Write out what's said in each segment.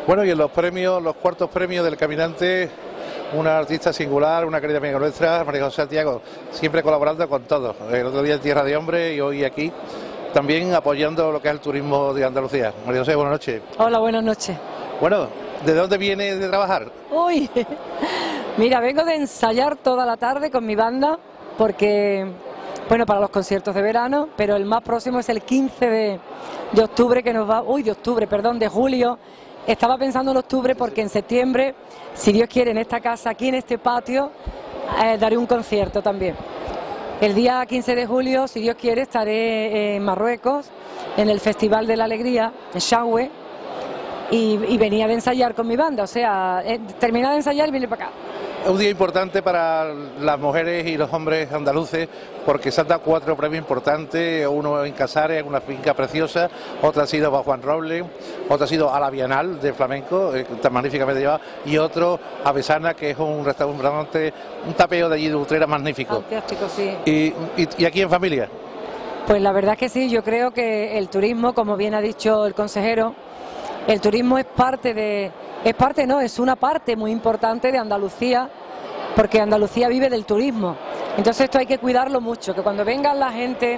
Bueno, y en los premios, los cuartos premios del Caminante, una artista singular, una querida amiga nuestra, María José Santiago, siempre colaborando con todos. El otro día en Tierra de Hombre y hoy aquí, también apoyando lo que es el turismo de Andalucía. María José, buenas noches. Hola, buenas noches. Bueno, ¿de dónde viene de trabajar? Uy, mira, vengo de ensayar toda la tarde con mi banda, porque, bueno, para los conciertos de verano, pero el más próximo es el 15 de octubre que nos va, de julio. Estaba pensando en octubre porque en septiembre, si Dios quiere, en esta casa, aquí en este patio, daré un concierto también. El día 15 de julio, si Dios quiere, estaré en Marruecos, en el Festival de la Alegría, en Shawwe, y venía de ensayar con mi banda, o sea, terminé de ensayar y vine para acá. Es un día importante para las mujeres y los hombres andaluces porque se han dado 4 premios importantes, uno en Casares, una finca preciosa, otra ha sido bajo Juan Robles, otra ha sido a la Bienal de Flamenco, tan magníficamente llevada, y otro a Besana, que es un restaurante, un tapeo de allí de Utrera magnífico. Fantástico, sí. ¿Y aquí en familia? Pues la verdad es que sí, yo creo que el turismo, como bien ha dicho el consejero, el turismo es una parte muy importante de Andalucía, porque Andalucía vive del turismo. Entonces esto hay que cuidarlo mucho, que cuando vengan la gente,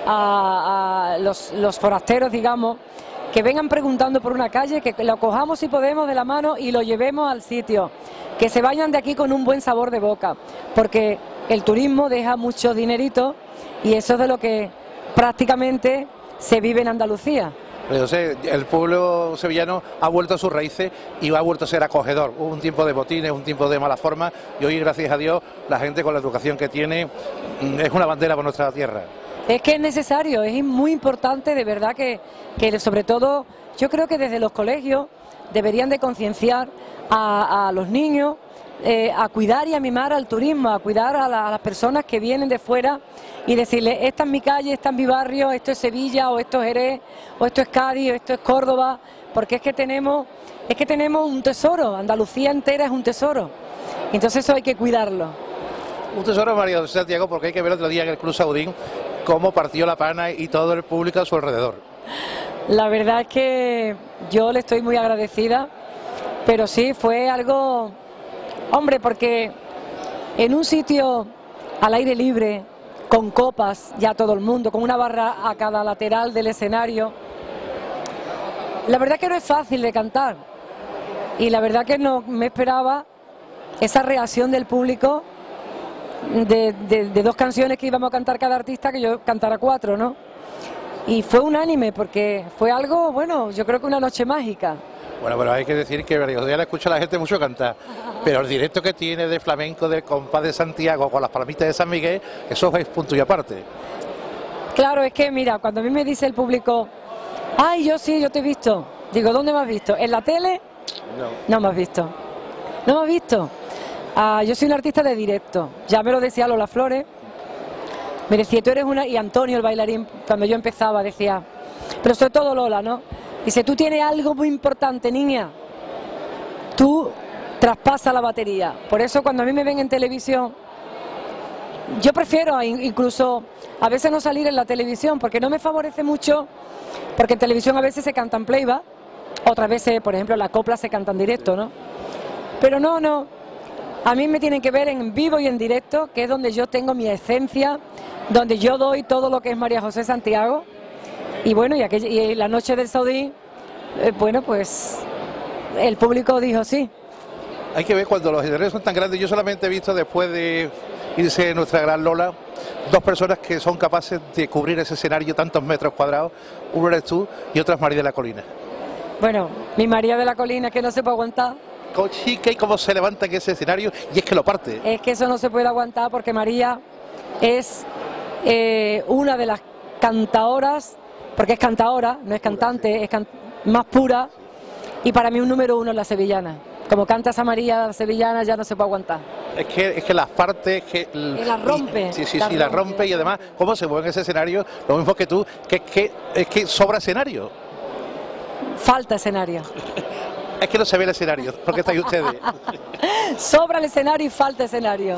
los forasteros, digamos, que vengan preguntando por una calle, que lo cojamos si podemos de la mano y lo llevemos al sitio, que se vayan de aquí con un buen sabor de boca, porque el turismo deja mucho dinerito y eso es de lo que prácticamente se vive en Andalucía. José, el pueblo sevillano ha vuelto a sus raíces y ha vuelto a ser acogedor. Hubo un tiempo de botines, un tiempo de mala forma y hoy, gracias a Dios, la gente con la educación que tiene es una bandera por nuestra tierra. Es que es necesario, es muy importante, de verdad que sobre todo yo creo que desde los colegios deberían de concienciar a los niños a cuidar y a mimar al turismo, a cuidar a las personas que vienen de fuera y decirles, esta es mi calle, esta es mi barrio, esto es Sevilla, o esto es Jerez, o esto es Cádiz, o esto es Córdoba, porque es que tenemos un tesoro, Andalucía entera es un tesoro, entonces eso hay que cuidarlo. Un tesoro, María José Santiago, porque hay que ver otro día en el Club Saudín cómo partió la pana y todo el público a su alrededor. La verdad es que yo le estoy muy agradecida, pero sí, fue algo, hombre, porque en un sitio al aire libre, con copas, ya todo el mundo, con una barra a cada lateral del escenario, la verdad que no es fácil de cantar, y la verdad que no me esperaba esa reacción del público de 2 canciones que íbamos a cantar cada artista, que yo cantara 4, ¿no? Y fue unánime, porque fue algo, bueno, yo creo que una noche mágica. Bueno, pero hay que decir que María José ya le escucha a la gente mucho cantar, pero el directo que tiene de flamenco del compás de Santiago con las palomitas de San Miguel, eso es punto y aparte. Claro, es que mira, cuando a mí me dice el público, ay, yo te he visto, digo, ¿dónde me has visto? ¿En la tele? No me has visto. ¿No me has visto? Yo soy un artista de directo, ya me lo decía Lola Flores, me decía, tú eres una, y Antonio, el bailarín, cuando yo empezaba, decía, pero sobre todo Lola, ¿no? Dice, tú tienes algo muy importante, niña, tú traspasas la batería. Por eso cuando a mí me ven en televisión, yo prefiero incluso a veces no salir en la televisión, porque no me favorece mucho, porque en televisión a veces se cantan playback, otras veces, por ejemplo, la copla se canta en directo, ¿no? Pero no, a mí me tienen que ver en vivo y en directo, que es donde yo tengo mi esencia, donde yo doy todo lo que es María José Santiago. Y bueno, y la noche del Saudí, bueno, pues el público dijo sí. Hay que ver cuando los escenarios son tan grandes. Yo solamente he visto, después de irse nuestra gran Lola, 2 personas que son capaces de cubrir ese escenario tantos metros cuadrados. Uno eres tú y otra es María de la Colina. Bueno, mi María de la Colina, que no se puede aguantar. Chica, y cómo se levanta en ese escenario, y es que lo parte. Es que eso no se puede aguantar, porque María es una de las cantadoras, porque es cantadora, no es cantante, es más pura, y para mí un número 1 es la sevillana. Como canta esa María sevillana, ya no se puede aguantar. Es que las partes que la rompe. Sí, la rompe, y además cómo se mueve en ese escenario, lo mismo que tú, es que sobra escenario. Falta escenario. Es que no se ve el escenario, porque estáis ustedes. Sobra el escenario y falta escenario. Sí.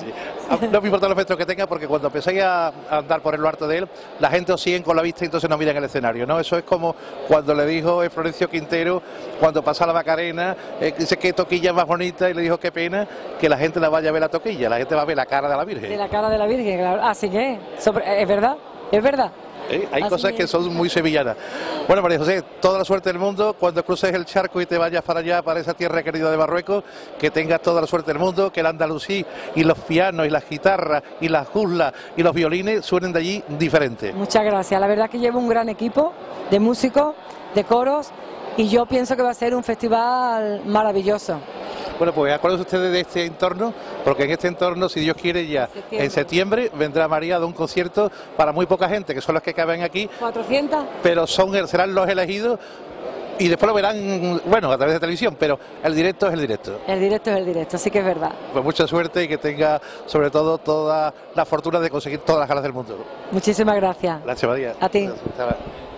No me importa los metros que tenga, porque cuando empecéis a andar por el alto de él, la gente os sigue con la vista y entonces no miran el escenario, ¿no? Eso es como cuando le dijo Florencio Quintero, cuando pasa la Macarena, dice que toquilla más bonita, y le dijo qué pena que la gente la vaya a ver la toquilla, la gente va a ver la cara de la Virgen. De la cara de la Virgen, claro. Así que, es verdad, es verdad. Hay Así cosas que son muy sevillanas. Bueno, María José, toda la suerte del mundo cuando cruces el charco y te vayas para allá, para esa tierra querida de Marruecos, que tengas toda la suerte del mundo, que el andalusí y los pianos y las guitarras y las juzlas y los violines suenen de allí diferentes. Muchas gracias, la verdad que llevo un gran equipo de músicos, de coros, y yo pienso que va a ser un festival maravilloso. Bueno, pues acuérdense ustedes de este entorno, porque en este entorno, si Dios quiere, ya en septiembre vendrá María a dar un concierto para muy poca gente, que son los que caben aquí. 400. Pero serán los elegidos y después lo verán, bueno, a través de televisión, pero el directo es el directo. El directo es el directo, sí que es verdad. Pues mucha suerte y que tenga, sobre todo, toda la fortuna de conseguir todas las galas del mundo. Muchísimas gracias. Gracias, María. A ti. Gracias.